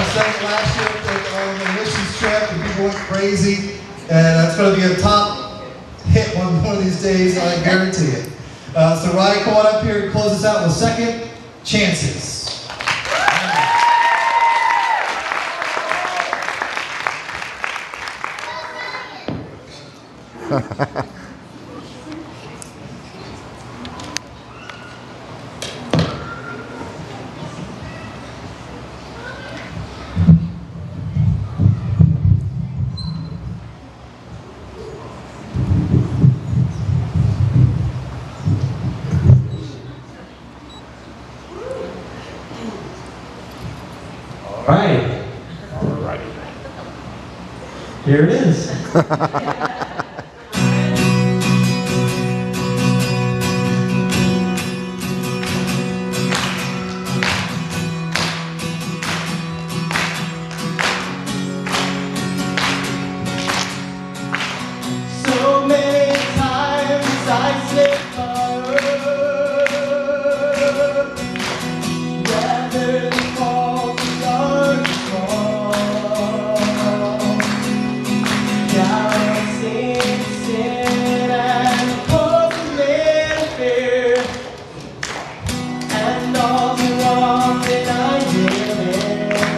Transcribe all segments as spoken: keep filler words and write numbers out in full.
sang it last year on the missions trip, and people went crazy. And uh, it's going to be a top hit one, one of these days, I guarantee it. Uh, so Ryan, come on up here and close us out with Second Chances. All right. All right. Here it is. So many times I slipped forward, rather than fall to dark fall. Now I'm sin, sin and causing me fear, and all too often I give in.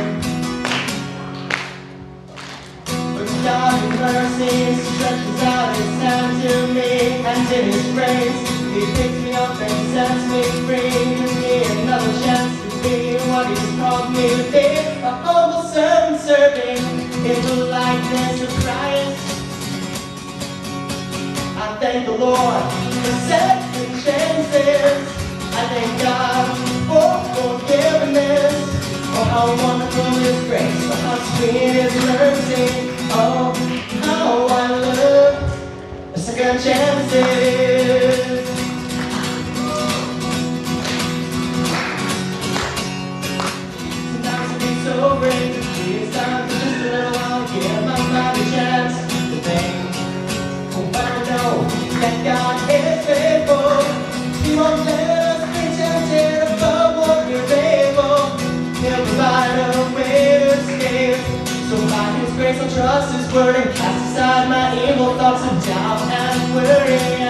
But God in mercy stretches out His hand to me, and in His grace He picks me up and sets me free. Gives me another chance to be what He's called me to be, a humble servant serving in the likeness of Christ. I thank the Lord for second chances. I thank God for forgiveness, for how wonderful His grace, for how sweet His mercy. Oh, how I love the second chances. Sometimes it be so great, these times for just a little while, give my mind a chance to think. Oh, but I know that God is faithful. He won't let us be tempted above what we're able. He'll provide a way to escape. So by His grace I'll trust His word and cast aside my evil thoughts of doubt and worry.